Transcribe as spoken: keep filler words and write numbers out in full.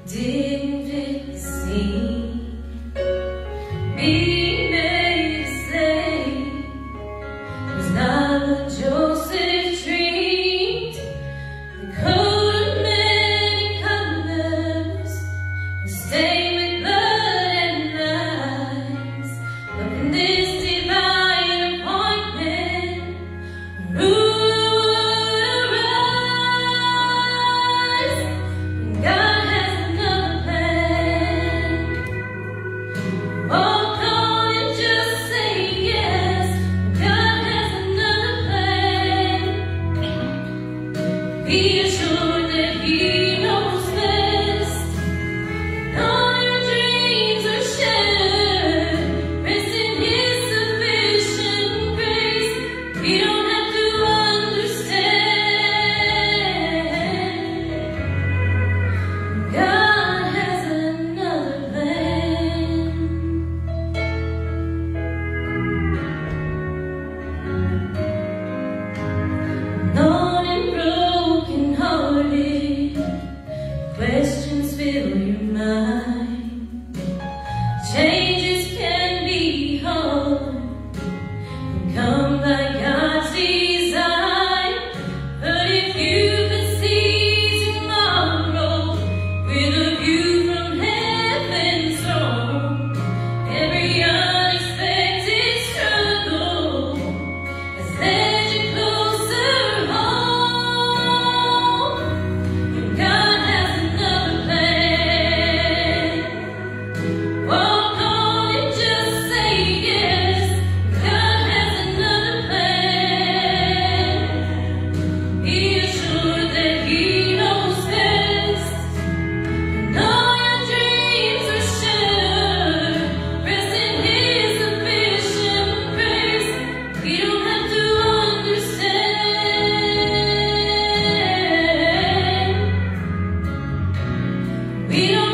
Didn't fit the scene. Being made to say was not what Joseph dreamed. The coat of many colors was stained with blood and lies. But in this divine appointment, a ruler would arise. And God has another plan. Walk on and just say yes. God has another plan. Be assured that He knows best. All your dreams are shattered. Rest in His sufficient grace. You don't have to understand. God has another plan. Known and broken hearted, questions fill your mind. Changes can be hard, and come by God's design. But if you could see tomorrow with a view from heaven's throne, every unexpected struggle has led you closer home. And God has another plan. Walk on and just say yes. God has another plan. Be assured that He knows best. And all your dreams are shattered. Rest in His sufficient grace. We don't have to understand. We don't